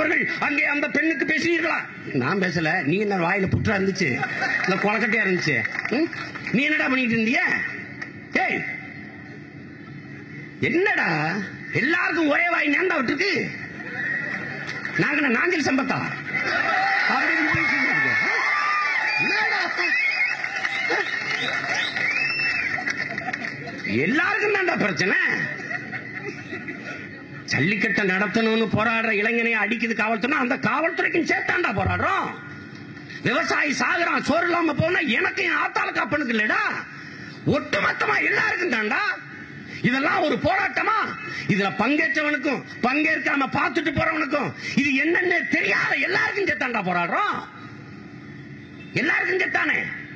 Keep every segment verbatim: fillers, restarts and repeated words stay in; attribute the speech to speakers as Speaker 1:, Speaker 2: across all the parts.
Speaker 1: அங்கே அந்த பெண்ணுக்கு பேசுவீர்களா? நான் பேசல, நீ என்ன வாயில புற்றா இருந்துச்சு, இல்ல கொலக்கட்டையா இருந்துச்சு, நீ என்னடா பண்ணிட்டு இருந்திய? ஏய் என்னடா எல்லாருக்கும் ஒரே வாய் நேர்ந்தா விட்டுருக்கு, நாங்க நாஞ்சில் சம்பத்தா எல்லாருக்கும் தான்டா பிரச்சனை. ஜல்லிக்கட்டை நடத்தணும்னு போராடுற இளைஞனை அடிக்குது காவல்துறை, அந்த காவல்துறைக்கும் சேர்த்தாண்டா போராடுறோம். விவசாயி சாகுறான், சோறு இல்லாம போனா எனக்கு என் ஆத்தால காப்பனுக்கு இல்லடா, ஒட்டுமொத்தமா எல்லாருக்கும் தாண்டா. இதெல்லாம் ஒரு போராட்டமா? இதுல பங்கேற்றவனுக்கும் பங்கேற்காம பார்த்துட்டு போறவனுக்கும் இது என்னன்னு தெரியாத எல்லாருக்கும் சேர்த்தாண்டா போராடுறோம். எல்லாருக்கும் சேர்த்தானே.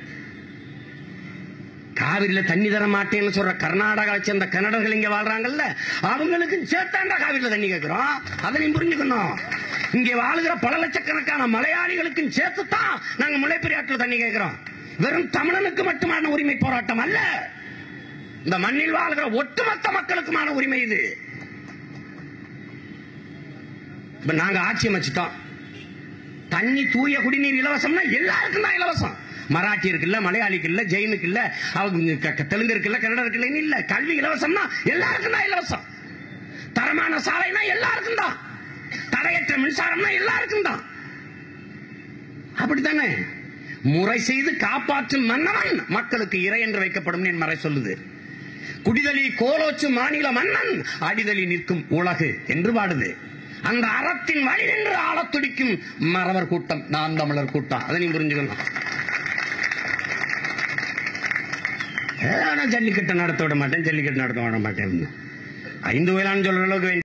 Speaker 1: காவிரியில தண்ணி தர மாட்டேன்னு சொல்ற கர்நாடகாவை சேர்ந்த கன்னடர்கள் இங்க வாழ்றாங்கல்ல, அவங்களுக்கு சேர்த்தாண்டா காவிரியில தண்ணி கேட்கிறோம். அதனையும் புரிஞ்சுக்கணும். இங்கே வாழ்கிற பல லட்சக்கணக்கான மலையாளிகளுக்கும் சேர்த்துத்தான் நாங்க முல்லைப்பெரியாற்றுல தண்ணி கேட்கிறோம். வெறும் தமிழனுக்கு மட்டுமான உரிமை போராட்டம் அல்ல, இந்த மண்ணில் வாழ்கிற ஒட்டுமொத்த மக்களுக்குமான உரிமை இது. நாங்க ஆட்சி அமைச்சிட்டோம், தண்ணி தூய குடிநீர் இலவசம்னா எல்லாருக்கும் தான் இலவசம். மராட்டி இருக்குல்ல, மலையாளிக்கு இல்ல, ஜெயினுக்கு இல்ல, தெலுங்கு இருக்குல்ல, கன்னடம் இருக்குல்ல, இல்ல. கல்வி இலவசம்னா எல்லாருக்கும் தான் இலவசம். தரமான சாலைனா எல்லாருக்கும் தான், தடையற்ற மின்சாரம்னா எல்லாருக்கும் தான். அப்படித்தானே? முறை செய்து காப்பாற்றும் மன்னவன் மக்களுக்கு இறை என்று வைக்கப்படும் என் மறை சொல்லுது. குடிதலி கோலோச்சு மாநில மன்னன் அடிதலி நிற்கும் உலகு என்று பாடுது. அந்த அறத்தின் வழி நின்று ஆளத் துடிக்கும் மறவர் கூட்டம் நாம் தமிழர் கூட்டம். அதை நீ புரிஞ்சுக்கணும். ஜல்லிக்கட்டு நடத்த விட மாட்டேன், ஜல்லிக்கட்டு நடத்த விட மாட்டேன், ஐந்து வேளாண் சொல்ற அளவுக்கு